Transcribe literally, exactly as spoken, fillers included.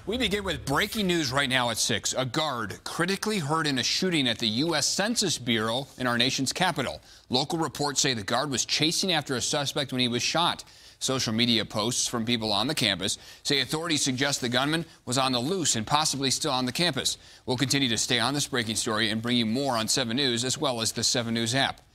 We begin with breaking news right now at six. A guard critically hurt in a shooting at the U S Census Bureau in our nation's capital. Local reports say the guard was chasing after a suspect when he was shot. Social media posts from people on the campus say authorities suggest the gunman was on the loose and possibly still on the campus. We'll continue to stay on this breaking story and bring you more on seven News as well as the seven News app.